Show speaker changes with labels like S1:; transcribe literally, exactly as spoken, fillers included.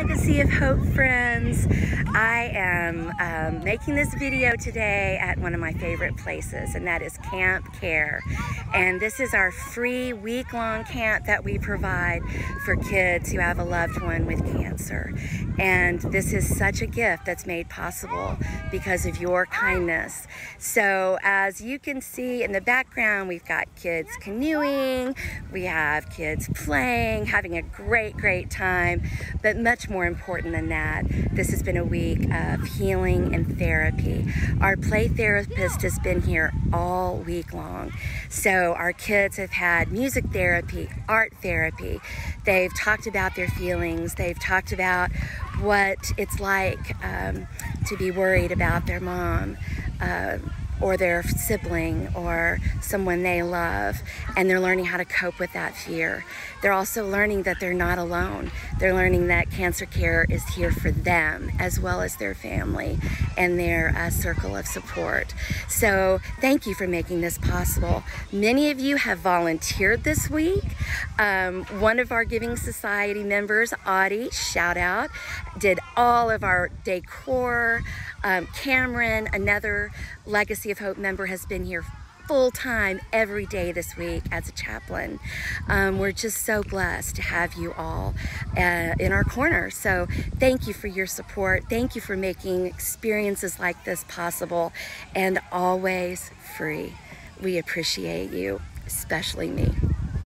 S1: Legacy of Hope friends. I am um, making this video today at one of my favorite places, and that is Camp Care. And this is our free week-long camp that we provide for kids who have a loved one with cancer. And this is such a gift that's made possible because of your kindness. So as you can see in the background, we've got kids canoeing, we have kids playing, having a great, great time. But much more important than that, this has been a week of healing and therapy. Our play therapist has been here all week long. So our kids have had music therapy, art therapy. They've talked about their feelings. They've talked about what it's like um, to be worried about their mom uh, or their sibling or someone they love, and they're learning how to cope with that fear. They're also learning that they're not alone. They're learning that Cancer Care is here for them as well as their family and their uh, circle of support. So thank you for making this possible. Many of you have volunteered this week. Um, one of our Giving Society members, Audie, shout out, did all of our decor. Um, Cameron, another Legacy of Hope member, has been here full-time every day this week as a chaplain. Um, we're just so blessed to have you all uh, in our corner. So thank you for your support. Thank you for making experiences like this possible and always free. We appreciate you, especially me.